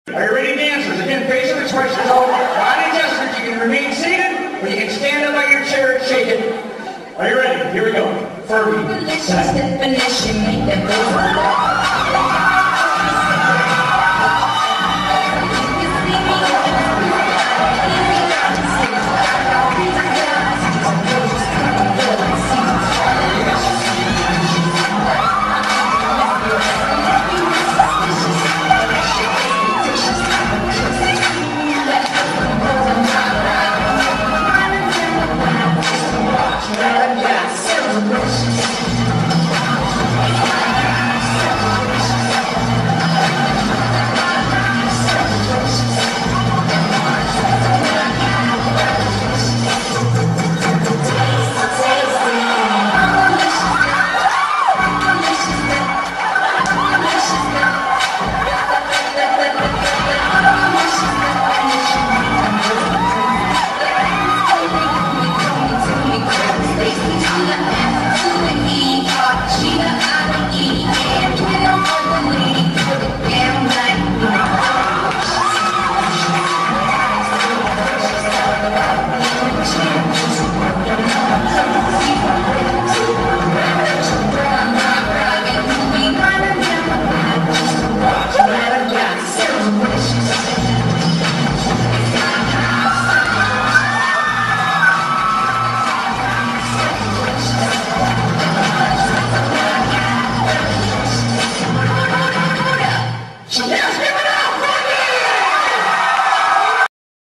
Are you ready, dancers? Again, facial expressions all body gestures. You can remain seated, or you can stand up on your chair and shake it. Are you ready? Here we go. Fergie. Definition, make them go.